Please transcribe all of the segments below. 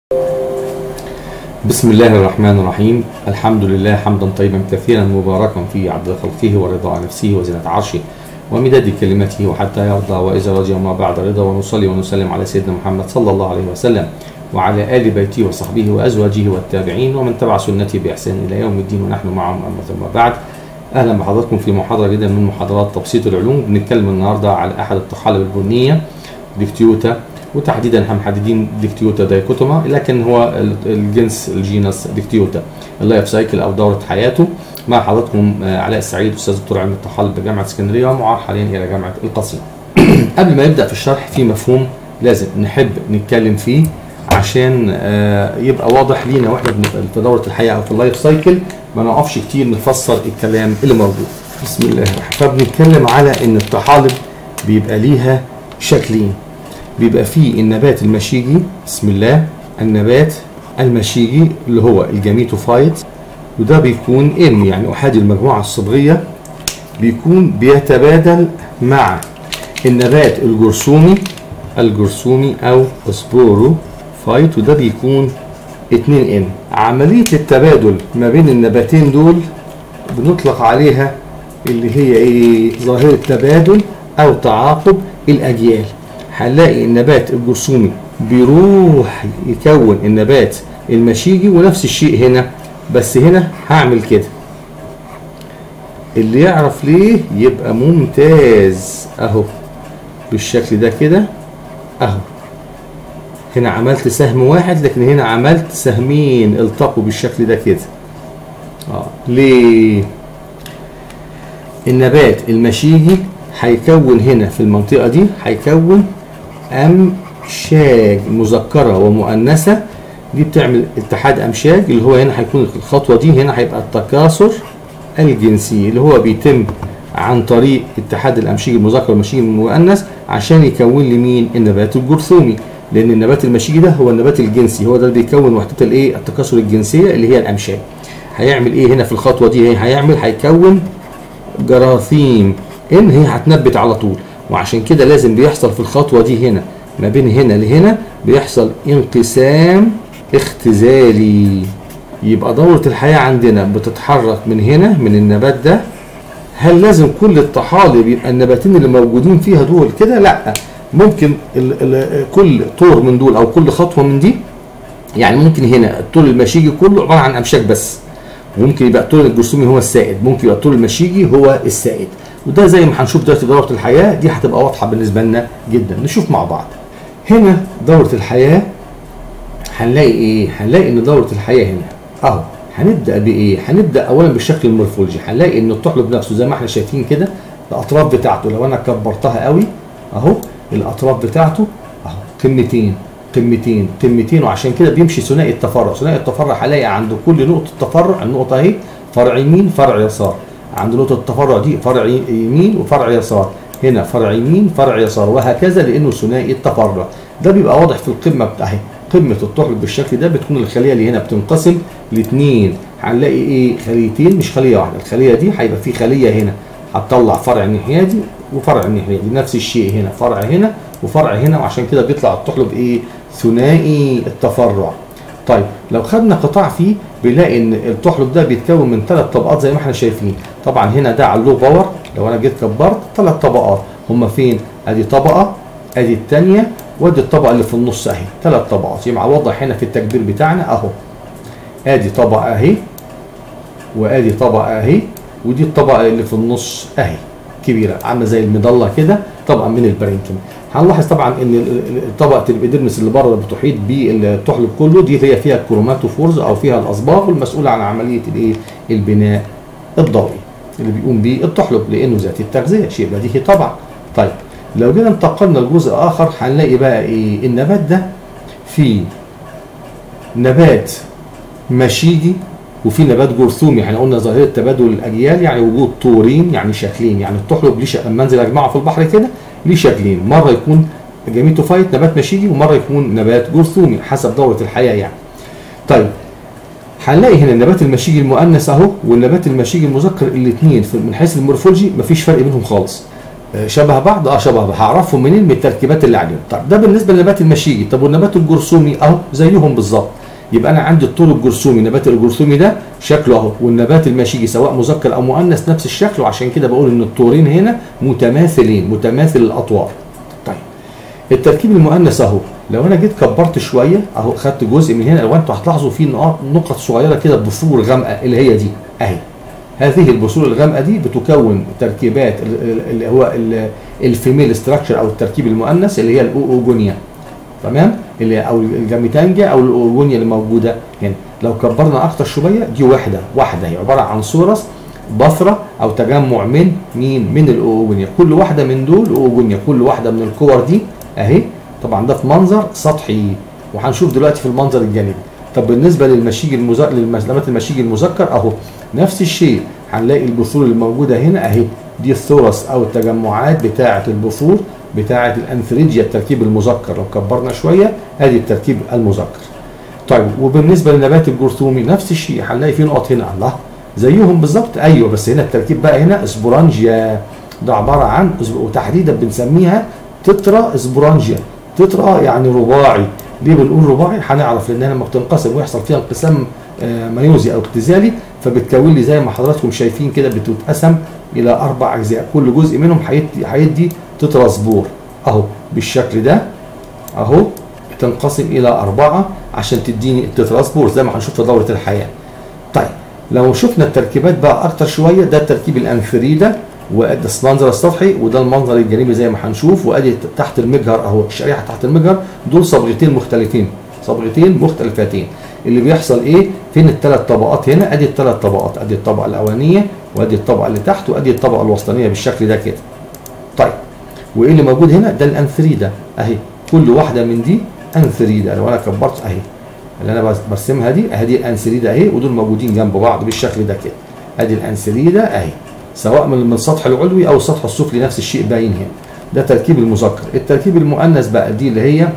بسم الله الرحمن الرحيم. الحمد لله حمدا طيبا كثيرا مباركا فيه عبد خلقه ورضا نفسه وزنة عرشه ومداد كلمته وحتى يرضى وإذا رضي وما بعد رضا. ونصلي ونسلم على سيدنا محمد صلى الله عليه وسلم وعلى آل بيته وصحبه وأزواجه والتابعين ومن تبع سنته بإحسان إلى يوم الدين ونحن معهم. أما ثم بعد، أهلا بحضراتكم في محاضرة جديدة من محاضرات تبسيط العلوم. بنتكلم النهارده على أحد الطحالب البنية ديكتيوتا، وتحديدا احنا محددين ديكتيوتا دايكوتوما، لكن هو الجنس الجينس ديكتيوتا اللايف سايكل او دوره حياته. مع حضراتكم علاء السعيد، استاذ دكتور علم الطحالب بجامعه اسكندريه ومعار حاليا الى جامعه القصيم. قبل ما نبدا في الشرح، في مفهوم لازم نحب نتكلم فيه عشان يبقى واضح لينا واحنا في دوره الحياه او في اللايف سايكل، ما نقفش كتير نفسر الكلام اللي موجود. بسم الله الرحمن الرحيم. فبنتكلم على ان الطحالب بيبقى ليها شكلين. بيبقى فيه النبات المشيجي، بسم الله، النبات المشيجي اللي هو الجاميتوفايت، وده بيكون يعني احادي المجموعه الصبغيه، بيكون بيتبادل مع النبات الجرثومي او سبوروفايت، وده بيكون 2N. عمليه التبادل ما بين النباتين دول بنطلق عليها اللي هي ظاهره تبادل او تعاقب الاجيال. هنلاقي النبات الجرثومي بيروح يكون النبات المشيجي، ونفس الشيء هنا، بس هنا هعمل كده. اللي يعرف ليه يبقى ممتاز. اهو بالشكل ده كده، اهو هنا عملت سهم واحد، لكن هنا عملت سهمين التقوا بالشكل ده كده. ليه؟ النبات المشيجي هيكون هنا في المنطقة دي هيكون أمشاج مذكرة ومؤنثة، دي بتعمل اتحاد أمشاج، اللي هو هنا هيكون الخطوة دي هنا هيبقى التكاثر الجنسي، اللي هو بيتم عن طريق اتحاد الأمشاج المذكر والمشيج المؤنث عشان يكون لي مين؟ النبات الجرثومي، لأن النبات المشيجي ده هو النبات الجنسي، هو ده اللي بيكون وحدة التكاثر الجنسية اللي هي الأمشاج. هيعمل إيه هنا في الخطوة دي؟ هيكون جراثيم إن هي هتنبت على طول، وعشان كده لازم بيحصل في الخطوة دي هنا ما بين هنا لهنا بيحصل انقسام اختزالي. يبقى دورة الحياة عندنا بتتحرك من هنا من النبات ده. هل لازم كل الطحالب يبقى النباتين اللي موجودين فيها دول كده؟ لا، ممكن كل طور من دول او كل خطوة من دي، يعني ممكن هنا الطور المشيجي كله عبارة عن امشاج بس، وممكن يبقى الطور الجرثومي هو السائد، ممكن يبقى الطور المشيجي هو السائد، وده زي ما هنشوف دلوقتي دورة الحياة دي هتبقى واضحة بالنسبة لنا جدا. نشوف مع بعض هنا دورة الحياة. هنلاقي ايه؟ هنلاقي ان دورة الحياة هنا اهو. هنبدأ بايه؟ هنبدأ اولا بالشكل المورفولوجي. هنلاقي ان الطحلب نفسه زي ما احنا شايفين كده، الاطراف بتاعته لو انا كبرتها قوي اهو، الاطراف بتاعته اهو قمتين قمتين قمتين، وعشان كده بيمشي ثنائي التفرع. ثنائي التفرع هلاقي عند كل نقطة تفرع، النقطة اهي فرع يمين فرع يسار، عند نقطة التفرع دي فرع يمين وفرع يسار، هنا فرع يمين فرع يسار، وهكذا، لانه ثنائي التفرع. ده بيبقى واضح في القمة بتاعي، قمة الطحلب بالشكل ده بتكون الخلية اللي هنا بتنقسم لاثنين. هنلاقي ايه؟ خليتين مش خلية واحدة. الخلية دي هيبقى في خلية هنا هتطلع فرع الناحية دي وفرع الناحية دي، نفس الشيء هنا فرع هنا وفرع هنا، وعشان كده بيطلع الطحلب ايه؟ ثنائي التفرع. طيب لو خدنا قطاع فيه بنلاقي ان الطحلب ده بيتكون من 3 طبقات زي ما احنا شايفين. طبعا هنا ده على اللو باور، لو انا جيت كبرت 3 طبقات، هما فين؟ ادي طبقه، ادي الثانيه، وادي الطبقه اللي في النص اهي، 3 طبقات. يبقى واضح هنا في التكبير بتاعنا اهو، ادي طبقه اهي، وادي طبقه اهي، ودي الطبقه اللي في النص اهي كبيره عامله زي المظله كده، طبقه من البرينكيم. هنلاحظ طبعا ان طبقه الابيدرمس اللي بره بتحيط بالطحلب كله، دي هي فيها الكروماتوفورز او فيها الاصباغ، والمسؤوله عن عمليه البناء الضوئي اللي بيقوم بيه الطحلب، لانه ذات التغذيه شيء بديهي طبعا. طيب لو جينا انتقلنا لجزء اخر هنلاقي بقى ايه؟ النبات ده فيه نبات مشيجي وفي نبات جرثومي. احنا قلنا ظاهره تبادل الاجيال، يعني وجود طورين، يعني شكلين، يعني الطحلب ليه لما انزل اجمعه في البحر كده ليه شكلين، مره يكون جاميتوفايت نبات مشيجي، ومره يكون نبات جرثومي حسب دوره الحياه يعني. طيب هنلاقي هنا النبات المشيجي المؤنث اهو، والنبات المشيجي المذكر، الاثنين من حيث المورفولوجي مفيش فرق بينهم خالص. شبه بعض؟ شبه بعض. هعرفهم منين؟ من التركيبات اللي عليهم. طب ده بالنسبه للنبات المشيجي. طب والنبات الجرثومي اهو زيهم بالظبط. يبقى انا عندي الطور الجرثومي، النبات الجرثومي ده شكله اهو، والنبات المشيجي سواء مذكر او مؤنث نفس الشكل، وعشان كده بقول ان الطورين هنا متماثلين، متماثل الاطوار. طيب التركيب المؤنث اهو، لو انا جيت كبرت شويه اهو، خدت جزء من هنا، لو انتوا هتلاحظوا في نقط صغيره كده بثور غامقه اللي هي دي اهي. هذه البثور الغامقه دي بتكون تركيبات اللي هو الفيميل ستراكشر او التركيب المؤنث اللي هي الاوجونيا. تمام؟ اللي او الجاميتانجا او الاوجونيا اللي موجوده هنا. لو كبرنا اكتر شويه دي واحده هي عباره عن ثورس بثره او تجمع من مين؟ من الاوجونيا. كل واحده من دول اوجونيا، كل واحده من الكور دي اهي. طبعا ده في منظر سطحي، وهنشوف دلوقتي في المنظر الجانبي. طب بالنسبه للمشيج المذكر، للنبات المشيج المذكر اهو نفس الشيء، هنلاقي البثور اللي موجوده هنا اهي، دي الثورس او التجمعات بتاعه البثور بتاعه الانثريديا التركيب المذكر. لو كبرنا شويه ادي التركيب المذكر. طيب وبالنسبه للنبات الجرثومي نفس الشيء، هنلاقي في نقط هنا الله زيهم بالظبط. ايوه بس هنا التركيب بقى هنا اسبورانجيا، ده عباره عن وتحديدا بنسميها تترا اسبورانجيا. تترا يعني رباعي. ليه بنقول رباعي؟ هنعرف لانها لما بتنقسم ويحصل فيها انقسام ميوزي او اختزالي، فبتكون لي زي ما حضراتكم شايفين كده، بتتقسم الى 4 اجزاء، كل جزء منهم هيدي تترا سبور اهو بالشكل ده اهو، بتنقسم الى 4 عشان تديني التترا سبور زي ما هنشوف في دوره الحياه. طيب لو شفنا التركيبات بقى اكتر شويه، ده التركيب الانفريده، وده المنظر السطحي، وده المنظر الجانبي زي ما هنشوف، وادي تحت المجهر اهو، الشريحه تحت المجهر، دول صبغتين مختلفين، صبغتين مختلفتين. اللي بيحصل ايه؟ فين الثلاث طبقات هنا؟ ادي الثلاث طبقات، ادي الطبقه الاولانيه، وادي الطبقه اللي تحت، وادي الطبقه الوسطانيه بالشكل ده كده. طيب وايه اللي موجود هنا؟ ده الانثريده اهي، كل واحده من دي انثريده. لو انا كبرت اهي اللي انا برسمها دي اهي، دي الانثريده اهي، ودول موجودين جنب بعض بالشكل ده كده. ادي الانثريده اهي، سواء من السطح العلوي او السطح السفلي نفس الشيء باين هنا. ده تركيب المذكر. التركيب المؤنث بقى دي اللي هي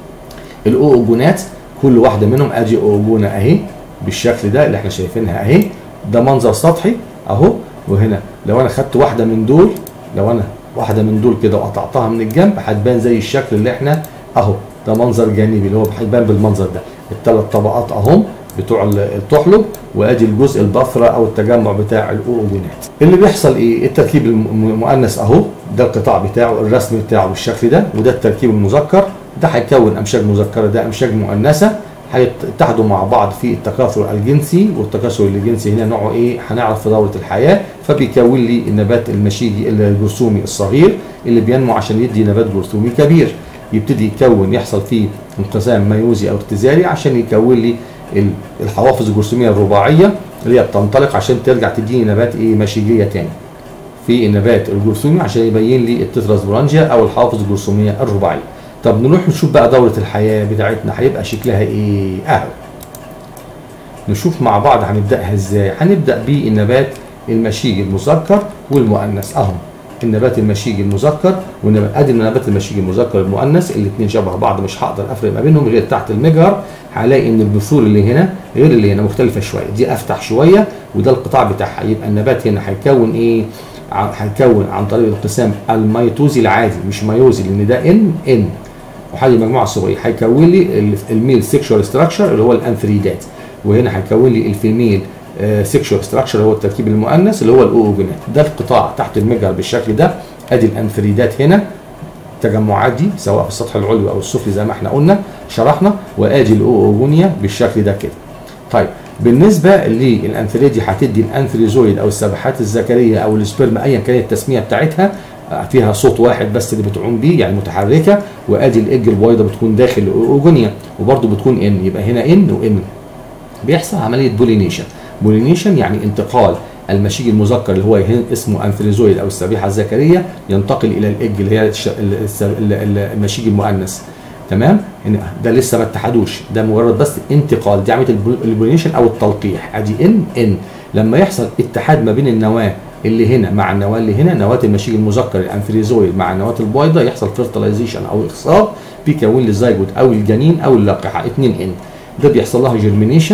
الاوجونات، كل واحده منهم ادي اوجونه اهي بالشكل ده اللي احنا شايفينها اهي. ده منظر سطحي اهو. وهنا لو انا خدت واحده من دول، لو انا واحده من دول كده وقطعتها من الجنب هتبان زي الشكل اللي احنا اهو. ده منظر جانبي اللي هو هيبان بالمنظر ده. الثلاث طبقات اهم بتوع الطحلب، وادي الجزء البثره او التجمع بتاع الاوجونات. اللي بيحصل ايه؟ التركيب المؤنث اهو، ده القطاع بتاعه، الرسم بتاعه بالشكل ده، وده التركيب المذكر. ده هيكون امشاج مذكره، ده امشاج مؤنثه، هيتحدوا مع بعض في التكاثر الجنسي، والتكاثر الجنسي هنا نوعه ايه؟ هنعرف في دوره الحياه. فبيكون لي النبات المشيجي الجرثومي الصغير اللي بينمو عشان يدي نبات جرثومي كبير. يبتدي يكون، يحصل فيه انقسام ميوزي او اختزالي عشان يكون لي الحوافظ الجرثوميه الرباعيه اللي هي بتنطلق عشان ترجع تديني نبات ايه؟ مشيجيه تاني في النبات الجرثومي، عشان يبين لي التتراسبورانجيا او الحوافظ الجرثوميه الرباعيه. طب نروح نشوف بقى دوره الحياه بتاعتنا هيبقى شكلها ايه؟ اهو نشوف مع بعض هنبداها ازاي. هنبدا بالنبات المشيجي المذكر والمؤنث اهو. النبات المشيجي المذكر ادي النبات المشيجي المذكر المؤنث، الاثنين شبه بعض، مش هقدر افرق ما بينهم غير تحت المجهر. هلاقي ان البثور اللي هنا غير اللي هنا، مختلفه شويه، دي افتح شويه وده القطاع بتاعها. يبقى النبات هنا هيكون ايه؟ هيكون عن طريق الانقسام الميتوزي العادي، مش ميوزي، لان ده ان وحاجه مجموعه صغيره. هيكون لي الميل سيكشوال ستراكشر اللي هو الانثريدات، وهنا هيكون لي الفيميل سيكشوال ستراكشر هو التركيب المؤنث اللي هو الاوجونات. ده القطاع تحت المجهر بالشكل ده. ادي الانثريدات هنا، التجمعات دي سواء في السطح العلوي او السفلي زي ما احنا قلنا شرحنا، وادي الاوجونيا بالشكل ده كده. طيب بالنسبه للانثريدي هتدي الانثريزويد او السبحات الذكريه او السبرم ايا كانت التسميه بتاعتها، فيها صوت واحد بس اللي بتعوم بيه يعني متحركه. وادي الايج البويضه بتكون داخل الاوجونيا وبرده بتكون ان، يبقى هنا ان وان. بيحصل عمليه بولينيشن. بولينيشن يعني انتقال المشيج المذكر اللي هو اسمه انثريزويد او السبيحه الذكريه، ينتقل الى الايج اللي هي المشيج المؤنث. تمام؟ ده لسه ما اتحدوش، ده مجرد بس انتقال، دي عمليه البولينيشن او التلقيح. ادي ان لما يحصل اتحاد ما بين النواه اللي هنا مع النواه اللي هنا، نواه المشيج المذكر الانثريزويد مع النواه البويضه، يحصل فيرتلايزيشن او اخصاب، بيكون لي الزيجوت او الجنين او اللقحه 2 ان. ده بيحصل لها جيرمينيشن،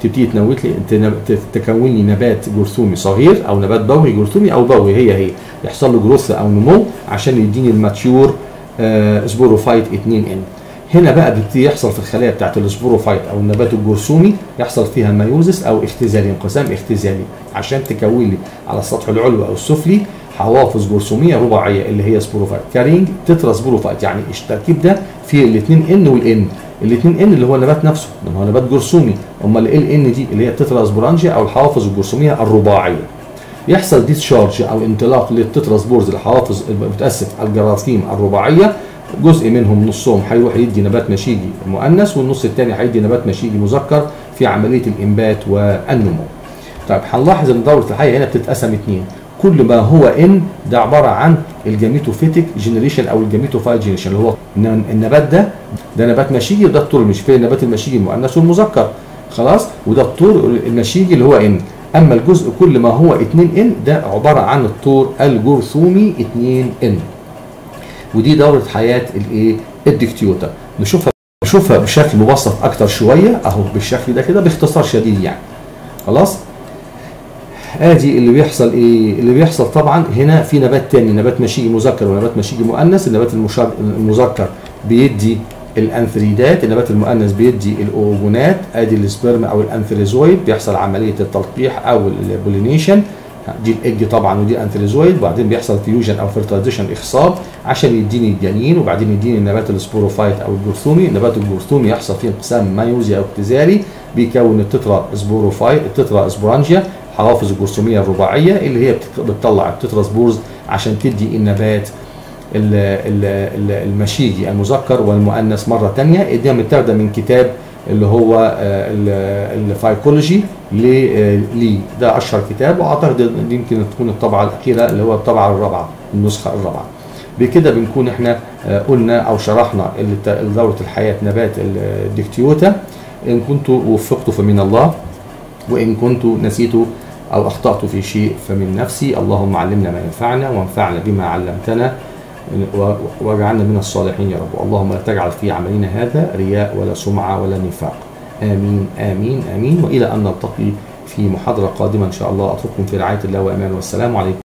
تبتدي تكون لي نبات جرثومي صغير او نبات بوي جرثومي او بوي، هي يحصل له جروث او نمو عشان يديني الماتيور سبوروفايت 2 ان. هنا بقى بيبتدي يحصل في الخلايا بتاعت السبوروفايت او النبات الجرثومي يحصل فيها مايوزس او اختزالي، انقسام اختزالي، عشان تكون لي على السطح العلوي او السفلي حوافظ جرثوميه رباعيه اللي هي سبوروفايت كارينج تترا سبوروفايت. يعني التركيب ده فيه الاثنين ان والان، الاثنين ان اللي هو النبات نفسه اللي هو نبات جرثومي، امال ال ان دي اللي هي التترا سبورانجيا او الحوافظ الجرثوميه الرباعيه. يحصل ديسشارج او انطلاق للتترا سبورز الحوافظ بتاسف الجراثيم الرباعيه، جزء منهم نصهم هيروح يدي نبات مشيجي مؤنث والنص الثاني هيدي نبات مشيجي مذكر في عمليه الانبات والنمو. طيب هنلاحظ ان دوره الحياه هنا بتتقسم اثنين، كل ما هو ان ده عباره عن الجاميتوفيتيك جنريشن او الجاميتوفايت جنريشن، اللي هو النبات ده نبات مشيجي وده الطور المشيجي، في النبات المشيجي المؤنث والمذكر خلاص، وده الطور المشيجي اللي هو ان. اما الجزء كل ما هو 2 ان ده عباره عن الطور الجرثومي 2 ان. ودي دوره حياه الايه الديكتيوتا. نشوفها بشكل مبسط اكتر شويه اهو بالشكل ده كده باختصار شديد يعني. خلاص ادي اللي بيحصل ايه؟ اللي بيحصل طبعا هنا في نبات تاني، نبات مشيجي مذكر ونبات مشيجي مؤنث. النبات المذكر بيدي الانثريدات، النبات المؤنث بيدي الاوجونات، ادي السبرم او الانثريزويد، بيحصل عمليه التلقيح او البولينيشن، دي الايج طبعا ودي الانثريزويد، وبعدين بيحصل فيوجن او فيرتلايزيشن اخصاب عشان يديني الجنين، وبعدين يديني النبات السبوروفايت او الجرثومي. النبات الجرثومي يحصل فيه انقسام مايوزي او اختزالي بيكون التترا سبوروفايت التترا سبورانجيا حوافظ الجرثوميه الرباعيه اللي هي بتطلع التترا سبورز عشان تدي النبات المشيجي المذكر والمؤنث مره ثانيه. دي متاخده من كتاب اللي هو الفايكولوجي لي، ده اشهر كتاب، واعتقد دي يمكن تكون الطبعه الاخيره اللي هو الطبعه الرابعه، النسخه الرابعه. بكده بنكون احنا قلنا او شرحنا دوره الحياه نبات الديكتيوتا. ان كنت وفقت فمن الله، وان كنت نسيت او اخطات في شيء فمن نفسي. اللهم علمنا ما ينفعنا وانفعنا بما علمتنا واجعلنا من الصالحين يا رب. اللهم لا تجعل في عملنا هذا رياء ولا سمعة ولا نفاق. آمين آمين آمين. وإلى أن نلتقي في محاضرة قادمة إن شاء الله، أترككم في رعاية الله وأمان، والسلام عليكم.